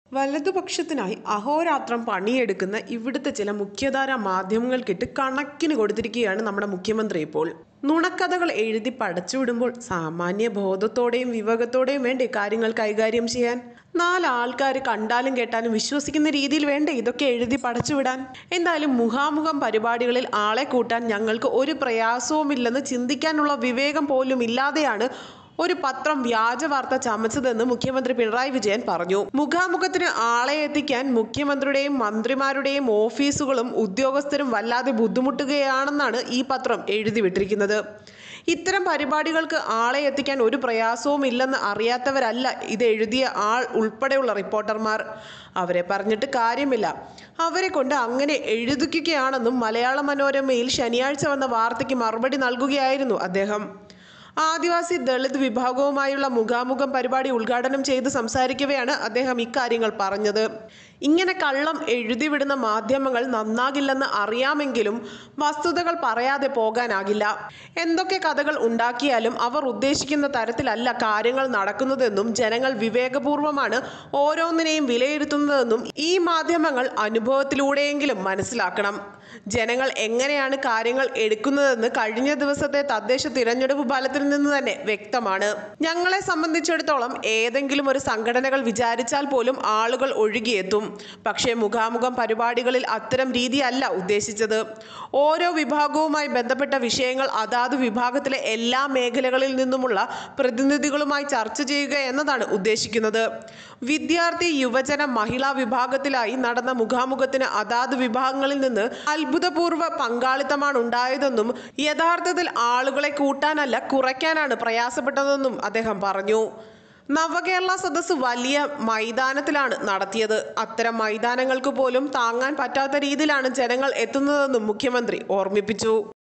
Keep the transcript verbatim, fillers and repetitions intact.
വലതുപക്ഷത്തിനായി അഹോരാത്രം പണിയെടുക്കുന്ന ഇവിടുത്തെ ചില മുഖ്യധാരാ മാധ്യമങ്ങൾക്കിട്ട് കണക്കിന് കൊടുത്തിരിക്കുകയാണ് നമ്മുടെ മുഖ്യമന്ത്രി ഇപ്പോൾ. നുണക്കഥകൾ എഴുതി പടച്ചുവിടുമ്പോൾ സാമാന്യ ബോധത്തോടെയും വിവേകത്തോടെയും വേണ്ടേ കാര്യങ്ങൾ കൈകാര്യം ചെയ്യാൻ? നാലാൾക്കാർ കണ്ടാലും കേട്ടാലും വിശ്വസിക്കുന്ന രീതിയിൽ വേണ്ടേ ഇതൊക്കെ എഴുതി പടച്ചുവിടാൻ? എന്തായാലും മുഖാമുഖം പരിപാടികളിൽ ആളെ കൂട്ടാൻ ഞങ്ങൾക്ക് ഒരു പ്രയാസവുമില്ലെന്ന് ചിന്തിക്കാനുള്ള വിവേകം പോലും ഇല്ലാതെയാണ് ഒരു പത്രം വ്യാജ വാർത്ത ചമച്ചതെന്ന് മുഖ്യമന്ത്രി പിണറായി വിജയൻ പറഞ്ഞു. മുഖാമുഖത്തിന് ആളെ എത്തിക്കാൻ മുഖ്യമന്ത്രിയുടെയും മന്ത്രിമാരുടെയും ഓഫീസുകളും ഉദ്യോഗസ്ഥരും വല്ലാതെ ബുദ്ധിമുട്ടുകയാണെന്നാണ് ഈ പത്രം എഴുതി വിട്ടിരിക്കുന്നത്. ഇത്തരം പരിപാടികൾക്ക് ആളെ എത്തിക്കാൻ ഒരു പ്രയാസവും ഇല്ലെന്ന് അറിയാത്തവരല്ല ഇത് എഴുതിയ ആൾ ഉൾപ്പെടെയുള്ള റിപ്പോർട്ടർമാർ. അവരെ പറഞ്ഞിട്ട് കാര്യമില്ല. അവരെ കൊണ്ട് അങ്ങനെ എഴുതിക്കുകയാണെന്നും മലയാള മനോരമയിൽ ശനിയാഴ്ച വന്ന വാർത്തയ്ക്ക് മറുപടി നൽകുകയായിരുന്നു അദ്ദേഹം. ആദിവാസി ദളിത് വിഭാഗവുമായുള്ള മുഖാമുഖം പരിപാടി ഉദ്ഘാടനം ചെയ്ത് സംസാരിക്കവെയാണ് അദ്ദേഹം ഇക്കാര്യങ്ങൾ പറഞ്ഞത്. ഇങ്ങനെ കള്ളം എഴുതിവിടുന്ന മാധ്യമങ്ങൾ നന്നാകില്ലെന്ന് അറിയാമെങ്കിലും വസ്തുതകൾ പറയാതെ പോകാനാകില്ല. എന്തൊക്കെ കഥകൾ ഉണ്ടാക്കിയാലും അവർ ഉദ്ദേശിക്കുന്ന തരത്തിലല്ല കാര്യങ്ങൾ നടക്കുന്നതെന്നും ജനങ്ങൾ വിവേകപൂർവമാണ് ഓരോന്നിനെയും വിലയിരുത്തുന്നതെന്നും ഈ മാധ്യമങ്ങൾ അനുഭവത്തിലൂടെയെങ്കിലും മനസ്സിലാക്കണം. ജനങ്ങൾ എങ്ങനെയാണ് കാര്യങ്ങൾ എടുക്കുന്നതെന്ന് കഴിഞ്ഞ ദിവസത്തെ തദ്ദേശ തിരഞ്ഞെടുപ്പ് ഫലത്തിൽ നിന്ന് തന്നെ വ്യക്തമാണ്. ഞങ്ങളെ സംബന്ധിച്ചിടത്തോളം ഏതെങ്കിലും ഒരു സംഘടനകൾ വിചാരിച്ചാൽ പോലും ആളുകൾ ഒഴുകിയെത്തും. പക്ഷേ മുഖാമുഖം പരിപാടികളിൽ അത്തരം രീതിയല്ല ഉദ്ദേശിച്ചത്. ഓരോ വിഭാഗവുമായി ബന്ധപ്പെട്ട വിഷയങ്ങൾ അതാത് വിഭാഗത്തിലെ എല്ലാ മേഖലകളിൽ നിന്നുമുള്ള പ്രതിനിധികളുമായി ചർച്ച ചെയ്യുക എന്നതാണ് ഉദ്ദേശിക്കുന്നത്. വിദ്യാർത്ഥി, യുവജന, മഹിളാ വിഭാഗത്തിലായി നടന്ന മുഖാമുഖത്തിന് അതാത് വിഭാഗങ്ങളിൽ നിന്ന് അത്ഭുതപൂർവ്വ പങ്കാളിത്തമാണ് ഉണ്ടായതെന്നും യഥാർത്ഥത്തിൽ ആളുകളെ കൂട്ടാനല്ല കുറയ്ക്കാനാണ് പ്രയാസപ്പെട്ടതെന്നും അദ്ദേഹം പറഞ്ഞു. നവകേരള സദസ്സ് വലിയ മൈതാനത്തിലാണ് നടത്തിയത്. അത്തരം മൈതാനങ്ങൾക്ക് പോലും താങ്ങാൻ പറ്റാത്ത രീതിയിലാണ് ജനങ്ങൾ എത്തുന്നതെന്നും മുഖ്യമന്ത്രി ഓർമ്മിപ്പിച്ചു.